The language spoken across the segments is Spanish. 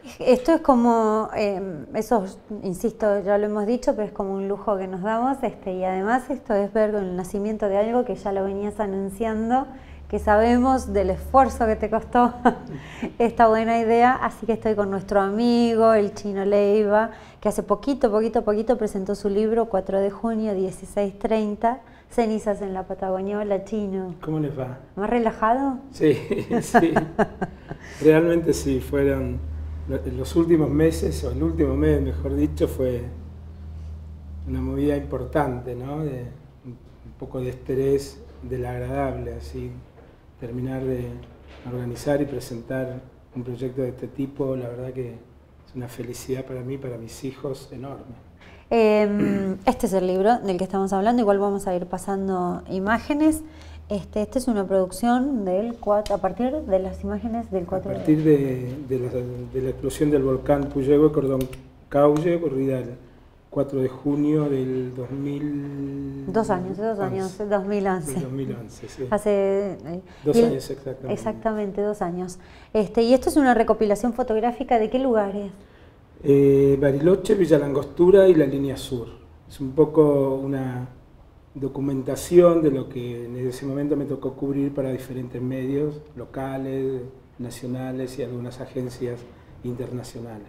Esto es como, eso, insisto, ya lo hemos dicho, pero es como un lujo que nos damos, y además esto es ver el nacimiento de algo que ya lo venías anunciando, que sabemos del esfuerzo que te costó esta buena idea, así que estoy con nuestro amigo, el Chino Leiva, que hace poquito presentó su libro, 4 de junio, 16:30, Cenizas en la Patagonia. Hola, Chino. ¿Cómo les va? ¿Más relajado? Sí, sí. Realmente sí, fueron los últimos meses, o el último mes, mejor dicho, fue una movida importante, ¿no? Un poco de estrés del agradable, así, terminar de organizar y presentar un proyecto de este tipo, la verdad que es una felicidad para mí, para mis hijos, enorme. Este es el libro del que estamos hablando, igual vamos a ir pasando imágenes. Este es una producción a partir de las imágenes del 4 A partir de la explosión del volcán Puyehue, Cordón Caulle, ocurrida el 4 de junio del 2011. 2 años, 2011. Del 2011, sí. Hace 2 años exactamente. Exactamente, 2 años. Y esto es una recopilación fotográfica ¿de qué lugares? Bariloche, Villa Langostura y la Línea Sur. Es un poco una documentación de lo que en ese momento me tocó cubrir para diferentes medios locales, nacionales y algunas agencias internacionales.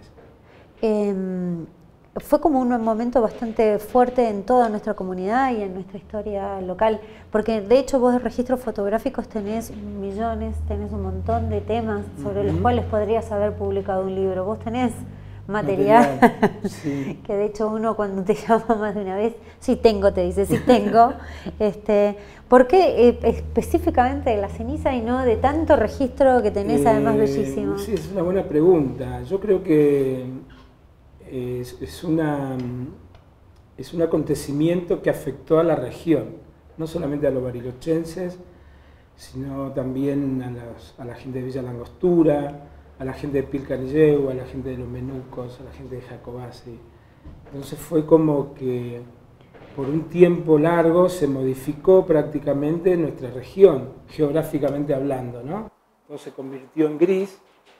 Fue como un momento bastante fuerte en toda nuestra comunidad y en nuestra historia local, porque de hecho vos de registros fotográficos tenés millones, tenés un montón de temas sobre los cuales podrías haber publicado un libro. Vos tenés material. Sí. Que de hecho uno cuando te llama más de una vez, sí tengo, te dice, sí tengo. ¿Por qué específicamente de la ceniza y no de tanto registro que tenés además bellísimo? Sí, es una buena pregunta. Yo creo que es un acontecimiento que afectó a la región, no solamente a los barilochenses, sino también a la gente de Villa Langostura, a la gente de Pilcanilleu, a la gente de los Menucos, a la gente de Jacobasi. Entonces fue como que por un tiempo largo se modificó prácticamente nuestra región, geográficamente hablando, ¿no? Todo se convirtió en gris.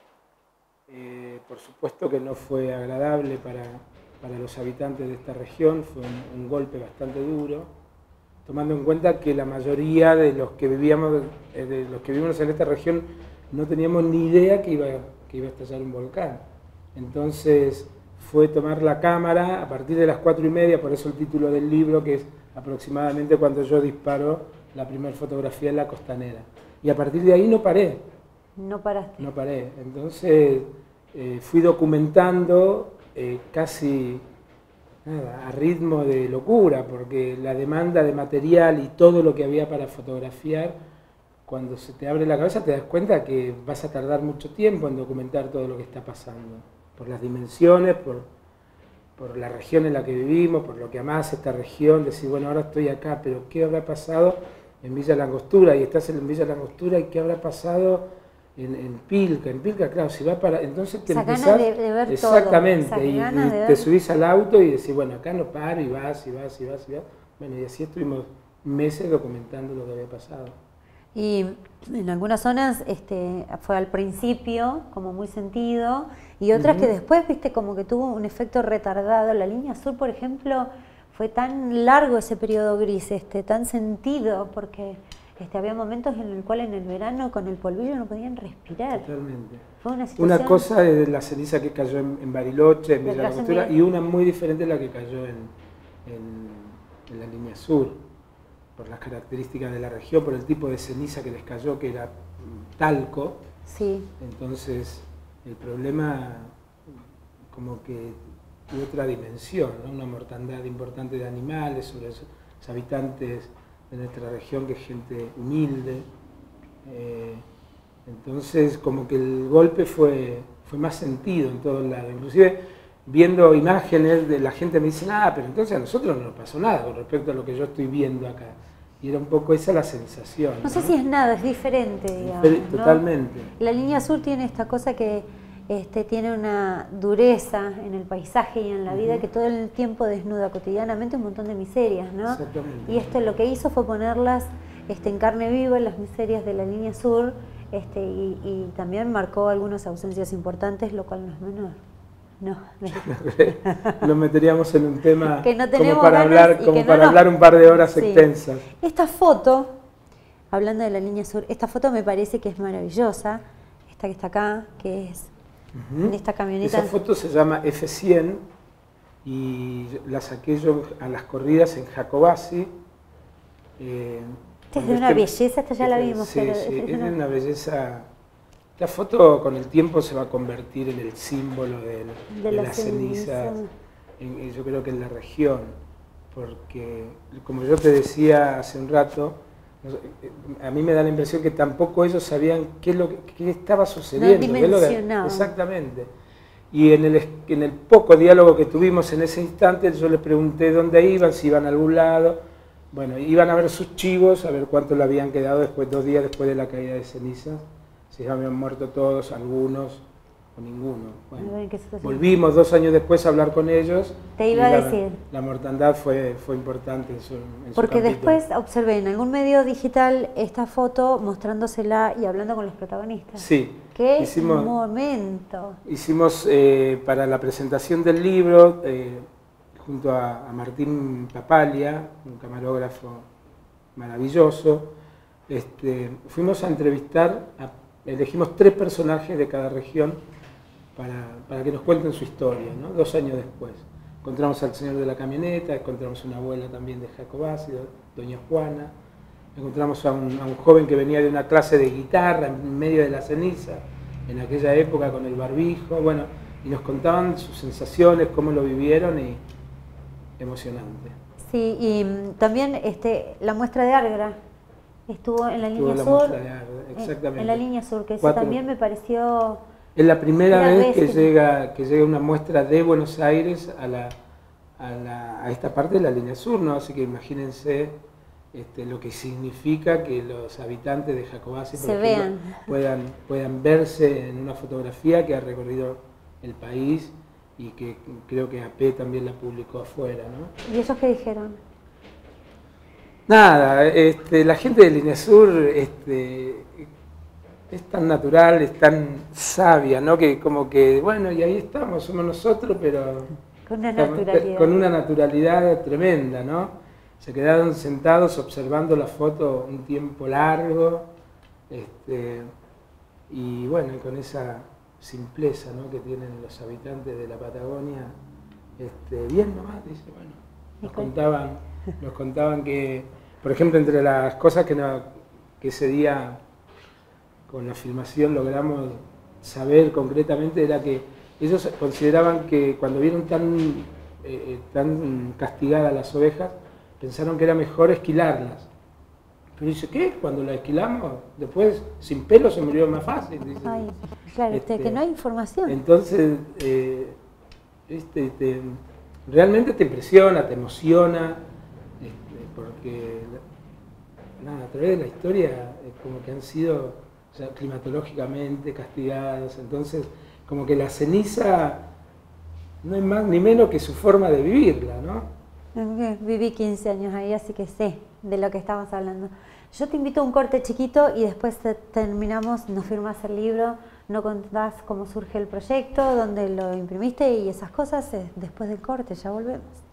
Por supuesto que no fue agradable para los habitantes de esta región, fue un golpe bastante duro, tomando en cuenta que la mayoría de los que vivimos en esta región no teníamos ni idea que iba a estallar un volcán. Entonces fue tomar la cámara a partir de las 4:30, por eso el título del libro, que es aproximadamente cuando yo disparo la primera fotografía en la costanera. Y a partir de ahí no paré. No paraste. No paré. Entonces fui documentando casi a ritmo de locura, porque la demanda de material y todo lo que había para fotografiar, cuando se te abre la cabeza te das cuenta que vas a tardar mucho tiempo en documentar todo lo que está pasando, por las dimensiones, por la región en la que vivimos, por lo que amás esta región, decir, bueno, ahora estoy acá, pero ¿qué habrá pasado en Villa Langostura? Y estás en Villa Langostura, ¿y qué habrá pasado en Pilca? En Pilca, claro, si va para... Entonces te empezás... de ver exactamente, todo. y te subís al auto y decís, bueno, acá no paro, y vas. Bueno, y así estuvimos meses documentando lo que había pasado. Y en algunas zonas fue al principio como muy sentido y otras que después, viste, como que tuvo un efecto retardado. La Línea Sur, por ejemplo, fue tan largo ese periodo gris, tan sentido, porque había momentos en el cual en el verano con el polvillo no podían respirar. Totalmente. Fue una situación... Una cosa es la ceniza que cayó en Bariloche, en Villa Langostura, y una muy diferente es la que cayó en la Línea Sur, por las características de la región, por el tipo de ceniza que les cayó, que era talco. Sí. Entonces el problema como que tuvo otra dimensión, ¿no? Una mortandad importante de animales sobre los habitantes de nuestra región, que es gente humilde. Entonces como que el golpe fue más sentido en todos lados. Inclusive viendo imágenes de la gente me dice, pero entonces a nosotros no nos pasó nada con respecto a lo que yo estoy viendo acá. Y era un poco esa la sensación. No sé si es nada, es diferente, digamos. Totalmente. ¿No? La Línea Sur tiene esta cosa que tiene una dureza en el paisaje y en la vida que todo el tiempo desnuda cotidianamente un montón de miserias, ¿no? Exactamente. Y lo que hizo fue ponerlas en carne viva, las miserias de la Línea Sur, y también marcó algunas ausencias importantes, lo cual no es menor. No. Lo meteríamos en un tema que no como para hablar un par de horas extensas. Esta foto, hablando de la línea sur, esta foto me parece que es maravillosa, esta que está acá, que es en esta camioneta. Esa foto se llama F100 y la saqué yo a las corridas en Jacobasi. Esta es de una belleza, esta ya la vimos. Sí, es de una belleza. La foto con el tiempo se va a convertir en el símbolo de las cenizas, yo creo que en la región, porque como yo te decía hace un rato, a mí me da la impresión que tampoco ellos sabían qué estaba sucediendo. No exactamente. Y en el poco diálogo que tuvimos en ese instante, yo les pregunté dónde iban, si iban a algún lado. Bueno, iban a ver sus chivos, a ver cuánto le habían quedado 2 días después de la caída de cenizas. Si habían muerto todos, algunos o ninguno. Bueno, volvimos 2 años después a hablar con ellos. Te iba a decir. La mortandad fue importante en su Porque después observé en algún medio digital esta foto mostrándosela y hablando con los protagonistas. Sí. ¡Qué momento! Hicimos para la presentación del libro, junto a Martín Papalia, un camarógrafo maravilloso, fuimos a entrevistar elegimos 3 personajes de cada región para que nos cuenten su historia, ¿no? 2 años después. Encontramos al señor de la camioneta, encontramos una abuela también de Jacobasi, doña Juana, encontramos a un joven que venía de una clase de guitarra en medio de la ceniza, en aquella época con el barbijo, bueno, y nos contaban sus sensaciones, cómo lo vivieron, y emocionante. Sí, y también la muestra de Argra. Estuvo en la línea sur, exactamente. En la línea sur, que eso también me pareció... Es la primera vez que llega una muestra de Buenos Aires a esta parte de la línea sur, ¿no? Así que imagínense lo que significa que los habitantes de Jacobasi, por ejemplo, puedan verse en una fotografía que ha recorrido el país y que creo que AP también la publicó afuera, ¿no? ¿Y ellos qué dijeron? Nada, la gente de Línea Sur es tan natural, es tan sabia, ¿no? Que como que, bueno, y ahí estamos, somos nosotros, pero con una naturalidad tremenda, ¿no? Se quedaron sentados observando la foto un tiempo largo, y bueno, con esa simpleza, ¿no?, que tienen los habitantes de la Patagonia, bien nomás, dice, bueno, nos contaban que, por ejemplo, entre las cosas que ese día con la filmación logramos saber concretamente era que ellos consideraban que cuando vieron tan castigadas las ovejas, pensaron que era mejor esquilarlas. Pero dice, ¿qué? Cuando las esquilamos, después sin pelo se murió más fácil. Dice. Ay, claro, que no hay información. Entonces, realmente te impresiona, te emociona, porque nada, a través de la historia como que han sido climatológicamente castigados, entonces como que la ceniza no es más ni menos que su forma de vivirla, ¿no? Viví 15 años ahí, así que sé de lo que estamos hablando. Yo te invito a un corte chiquito y después terminamos, nos firmas el libro, nos contás cómo surge el proyecto, dónde lo imprimiste y esas cosas después del corte, ya volvemos.